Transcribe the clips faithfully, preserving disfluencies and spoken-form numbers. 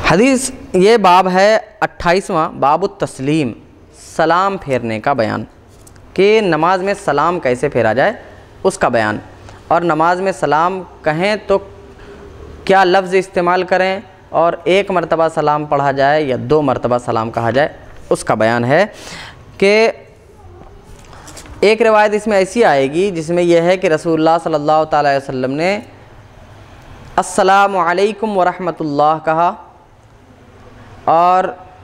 حدیث یہ باب ہے اٹھائیسواں، باب التسلیم، سلام پھیرنے کا بیان، کہ نماز میں سلام کیسے پھیرا جائے اس کا بیان، اور نماز میں سلام کہیں تو کیا لفظ استعمال کریں، اور ایک مرتبہ سلام پڑھا جائے یا دو مرتبہ سلام کہا جائے اس کا بیان ہے۔ کہ ایک روایت اس میں ایسی آئے گی جس میں یہ ہے کہ رسول اللہ صلی اللہ تعالی علیہ وسلم نے السلام علیکم ورحمۃ اللہ کہا، اور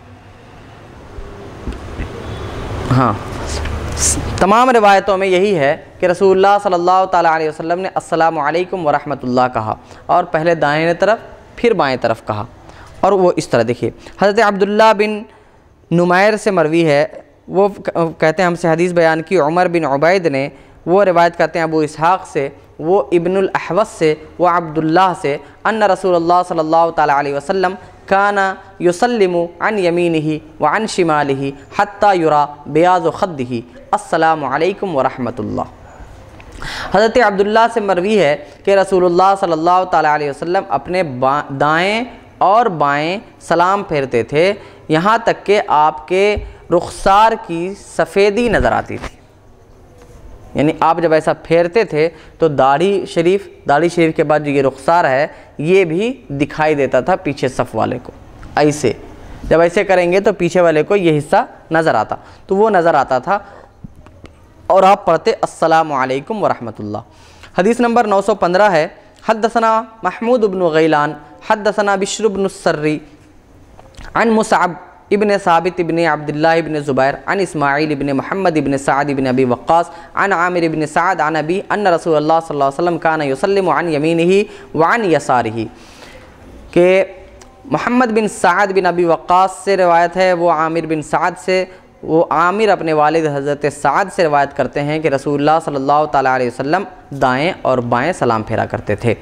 ہاں تمام روایتوں میں یہی ہے کہ رسول اللہ صلی اللہ تعالی علیہ وسلم نے السلام علیکم ورحمۃ اللہ کہا، اور پہلے دائیں طرف پھر بائیں طرف کہا، اور وہ اس طرح دیکھیے۔ حضرت عبداللہ بن نمیر سے مروی ہے، وہ کہتے ہیں ہم سے حدیث بیان کی عمر بن عبید نے، وہ روایت کرتے ہیں ابو اسحاق سے، وہ ابن الاحوص سے، وہ عبداللہ سے، ان رسول اللہ صلی اللہ تعالی علیہ وسلم کانا یسلم عن یمینہ وعن شمالہ حتی یرا بیاض خدہ السلام علیکم ورحمۃ اللہ۔ حضرت عبداللہ سے مروی ہے کہ رسول اللہ صلی اللہ تعالی علیہ وسلم اپنے دائیں اور بائیں سلام پھیرتے تھے، یہاں تک کہ آپ کے رخسار کی سفیدی نظر آتی تھی۔ یعنی آپ جب ایسا پھیرتے تھے تو داڑھی شریف داڑھی شریف کے بعد جو یہ رخسار ہے یہ بھی دکھائی دیتا تھا پیچھے صف والے کو، ایسے جب ایسے کریں گے تو پیچھے والے کو یہ حصہ نظر آتا، تو وہ نظر آتا تھا، اور آپ پڑھتے السلام علیکم ورحمۃ اللہ۔ حدیث نمبر نو سو پندرہ ہے، حدثنا محمود بن غیلان حدثنا بشر بن السری عن مصعب ابن ثابت ابن عبداللہ ابن زبیر عن اسماعیل ابن محمد ابن سعد ابن ابی وقاص عن عامر ابن سعد عن ابی ان رسول اللہ صلی اللہ علیہ وسلم کان یسلم عن یمینہ وعن یسارہ، کہ محمد بن سعد بن ابی وقاص سے روایت ہے، وہ عامر بن سعد سے، وہ عامر اپنے والد حضرت سعد سے روایت کرتے ہیں کہ رسول اللہ صلی اللہ تعالی علیہ وسلم دائیں اور بائیں سلام پھیرا کرتے تھے۔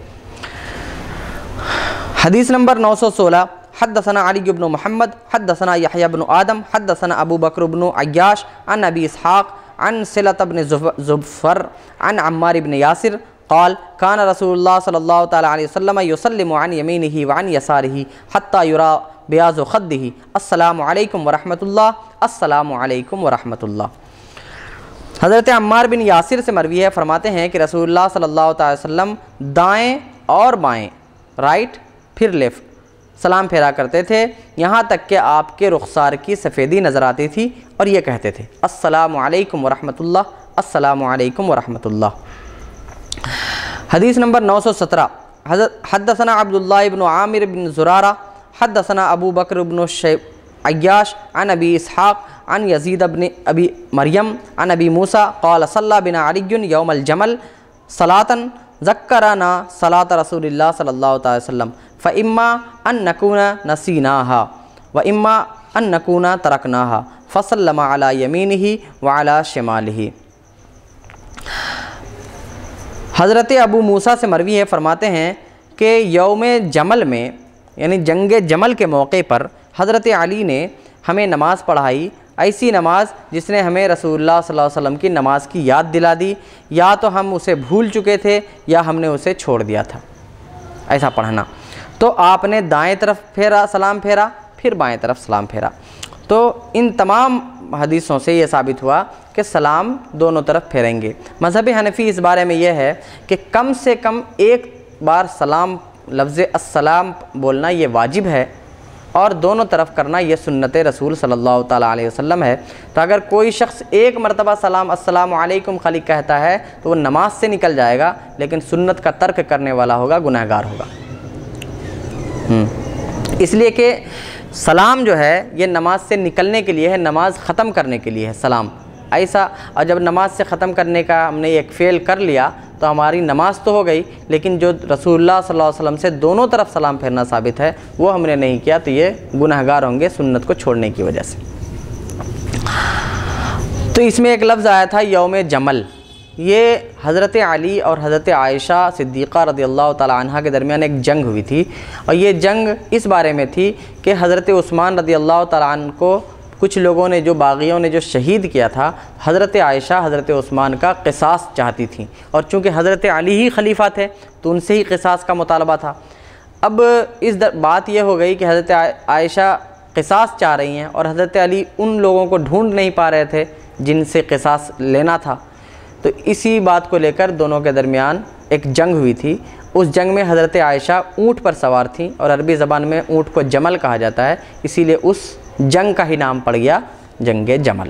حدیث نمبر نو سو سولہ، حدثنا علی بن محمد حدثنا یحییٰ بن آدم حدثنا ابو بکر بن عیاش عن ابی اسحاق عن صلۃ بن زفر عن عمار بن یاسر قال کان رسول اللہ صلی اللہ تعالی علیہ وسلم یسلم عن یمینہ وعن یسارہ حتی یرا بیاض خدہ السلام علیکم ورحمۃ اللہ السلام علیکم ورحمۃ اللہ۔ حضرت عمار بن یاسر سے مروی ہے، فرماتے ہیں کہ رسول اللہ صلی اللہ تعالی وسلم دائیں اور بائیں، رائٹ پھر لیفٹ، سلام پھیرا کرتے تھے، یہاں تک کہ آپ کے رخسار کی سفیدی نظر آتی تھی، اور یہ کہتے تھے السلام علیکم ورحمۃ اللہ السلام علیکم ورحمۃ اللہ۔ حدیث نمبر نو سو سترہ، حدثنا عبداللہ بن عامر بن زرارہ حدثنا ابو بکر بن عیاش عن ابی اسحاق عن یزید بن ابی مریم عن ابی موسیٰ قال صلی بنا علی یوم الجمل صلاۃ ذکرنا صلاۃ رسول اللہ صلی اللہ تعالی وسلم فإما أن نكون نسيناها وإما أن نكون تركناها فسلم على يمينه وعلى شماله۔ حضرت ابو موسیٰ سے مروی ہے، فرماتے ہیں کہ یوم جمل میں یعنی جنگ جمل کے موقع پر حضرت علی نے ہمیں نماز پڑھائی، ایسی نماز جس نے ہمیں رسول اللہ صلی اللہ علیہ وسلم کی نماز کی یاد دلا دی، یا تو ہم اسے بھول چکے تھے یا ہم نے اسے چھوڑ دیا تھا ایسا پڑھنا۔ تو آپ نے دائیں طرف پھیرا سلام پھیرا، پھر بائیں طرف سلام پھیرا۔ تو ان تمام حدیثوں سے یہ ثابت ہوا کہ سلام دونوں طرف پھیریں گے۔ مذہب حنفی اس بارے میں یہ ہے کہ کم سے کم ایک بار سلام لفظ السلام بولنا یہ واجب ہے، اور دونوں طرف کرنا یہ سنت رسول صلی اللہ تعالیٰ علیہ وسلم ہے۔ تو اگر کوئی شخص ایک مرتبہ سلام السلام علیکم خالی کہتا ہے تو وہ نماز سے نکل جائے گا، لیکن سنت کا ترک کرنے والا ہوگا، گناہ گار ہوگا۔ اس لیے کہ سلام جو ہے یہ نماز سے نکلنے کے لیے ہے، نماز ختم کرنے کے لیے ہے سلام ایسا، اور جب نماز سے ختم کرنے کا ہم نے ایک فعل کر لیا تو ہماری نماز تو ہو گئی، لیکن جو رسول اللہ صلی اللہ علیہ وسلم سے دونوں طرف سلام پھیرنا ثابت ہے وہ ہم نے نہیں کیا، تو یہ گناہ گار ہوں گے سنت کو چھوڑنے کی وجہ سے۔ تو اس میں ایک لفظ آیا تھا یوم جمل، یہ حضرت علی اور حضرت عائشہ صدیقہ رضی اللہ تعالی عنہ کے درمیان ایک جنگ ہوئی تھی، اور یہ جنگ اس بارے میں تھی کہ حضرت عثمان رضی اللہ تعالی عنہ کو کچھ لوگوں نے جو باغیوں نے جو شہید کیا تھا، حضرت عائشہ حضرت عثمان کا قصاص چاہتی تھیں، اور چونکہ حضرت علی ہی خلیفہ تھے تو ان سے ہی قصاص کا مطالبہ تھا۔ اب اس بات یہ ہو گئی کہ حضرت عائشہ قصاص چاہ رہی ہیں اور حضرت علی ان لوگوں کو ڈھونڈ نہیں پا رہے تھے جن سے قصاص لینا تھا، تو اسی بات کو لے کر دونوں کے درمیان ایک جنگ ہوئی تھی۔ اس جنگ میں حضرت عائشہ اونٹ پر سوار تھیں اور عربی زبان میں اونٹ کو جمل کہا جاتا ہے، اسی لیے اس جنگ کا ہی نام پڑ گیا جنگ جمل۔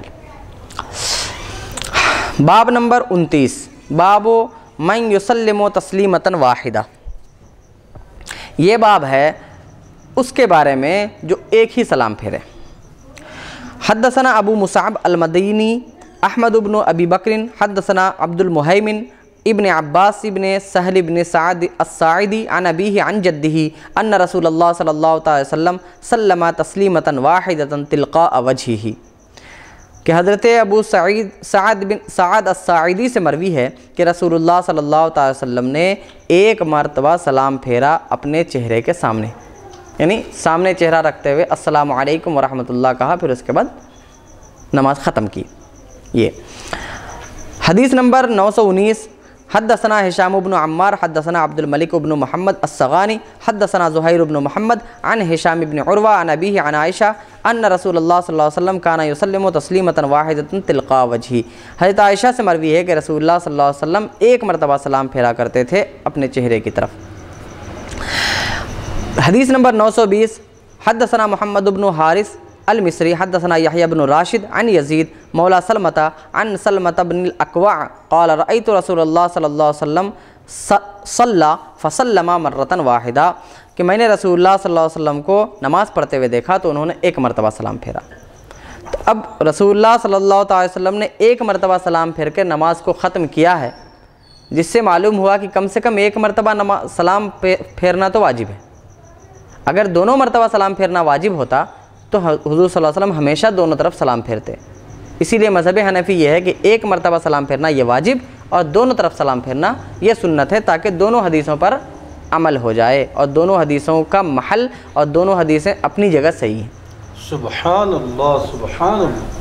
باب نمبر انتیس، باب من یسلم تسلیمۃ واحدہ، یہ باب ہے اس کے بارے میں جو ایک ہی سلام پھیرے۔ حدثنا ابو مصعب المدینی احمد بن ابی بکر حدثنا عبد المہیمن ابن عباس ابن سہل ابن سعد الساعدی عن ابیہ عن جدہ ان رسول اللہ صلی اللہ علیہ وسلم سلم تسلیمۃ واحدۃ تلقاء وجہہ، کہ حضرت ابو سعید سعد بن سعد الساعدی سے مروی ہے کہ رسول اللہ صلی اللہ علیہ وسلم نے ایک مرتبہ سلام پھیرا اپنے چہرے کے سامنے، یعنی سامنے چہرہ رکھتے ہوئے السلام علیکم ورحمۃ اللہ کہا، پھر اس کے بعد نماز ختم کی۔ یہ حدیث نمبر نو سو انیس، حدثنا ہشام بن عمار حدثنا عبد الملک بن محمد السغانی حدثنا زہیر بن محمد عن ہشام بن عروہ عن ابیہ عن عائشہ ان رسول اللہ صلی اللہ علیہ وسلم کان یسلم تسلیمۃ واحدۃ تلقاء وجہہ، حضرت عائشہ سے مروی ہے کہ رسول اللہ صلی اللہ علیہ وسلم ایک مرتبہ سلام پھیرا کرتے تھے اپنے چہرے کی طرف۔ حدیث نمبر نو سو بیس، حدثنا محمد بن حارث المصری حدثنا یحییٰ بن راشد عن یزید مولا سلمۃ عن سلمۃ بن الاکوع قال رأیت رسول اللہ صلی اللہ علیہ وسلم صلی فسلم مرۃ واحدہ، کہ میں نے رسول اللہ صلی اللہ علیہ وسلم کو نماز پڑھتے ہوئے دیکھا تو انہوں نے ایک مرتبہ سلام پھیرا۔ تو اب رسول اللہ صلی اللہ تعالی وسلم نے ایک مرتبہ سلام پھیر کے نماز کو ختم کیا ہے، جس سے معلوم ہوا کہ کم سے کم ایک مرتبہ نماز سلام پھیرنا تو واجب ہے۔ اگر دونوں مرتبہ سلام پھیرنا واجب ہوتا تو حضور صلی اللہ علیہ وسلم ہمیشہ دونوں طرف سلام پھیرتے، اسی لیے مذہب حنفی یہ ہے کہ ایک مرتبہ سلام پھیرنا یہ واجب اور دونوں طرف سلام پھیرنا یہ سنت ہے، تاکہ دونوں حدیثوں پر عمل ہو جائے اور دونوں حدیثوں کا محل اور دونوں حدیثیں اپنی جگہ صحیح ہیں۔ سبحان اللہ سبحان اللہ۔